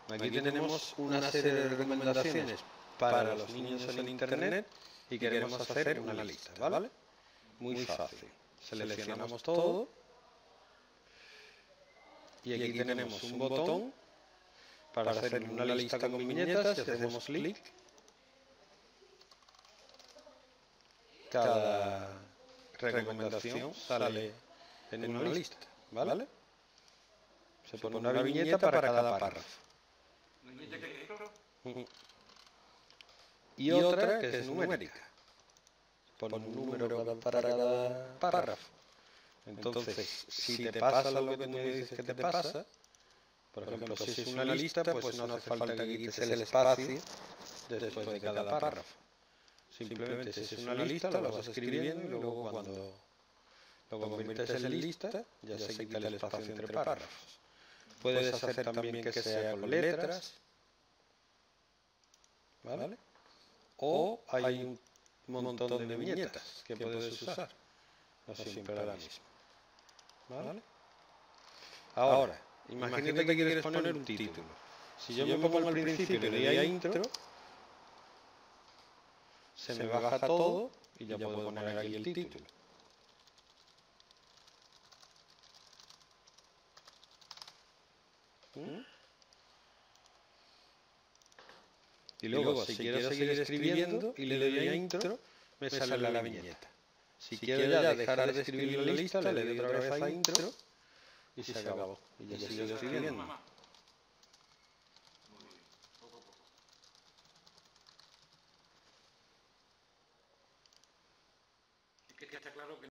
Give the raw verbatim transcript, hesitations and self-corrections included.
Aquí tenemos una serie de recomendaciones para los niños en Internet y queremos hacer una lista, ¿vale? Muy fácil. Seleccionamos todo y aquí tenemos un botón para hacer una lista con viñetas y hacemos clic. Cada recomendación sale en una lista, ¿vale? Se pone una viñeta para cada párrafo. Y otra que es numérica. Pone un número para cada párrafo. Entonces, si te pasa lo que tú me dices que te pasa, por ejemplo, si es una lista, pues no hace falta que quites el espacio después de cada párrafo. Simplemente si es una lista, lo vas escribiendo y luego cuando lo conviertes en lista, ya se quita el espacio entre párrafos. Puedes hacer también que sea con letras, ¿vale? O hay un montón de viñetas que puedes usar, no siempre la misma, ¿vale? Ahora, imagínate que quieres poner un título. Si yo me pongo al principio y le doy a intro, se me baja todo y ya puedo poner aquí el título. ¿Mm? Y luego, si quiero seguir escribiendo y le doy a intro, me sale la viñeta. Si quiero ya dejar de escribir la lista, le doy otra vez a intro y se acabó. Y ya sigo escribiendo. Es que está claro que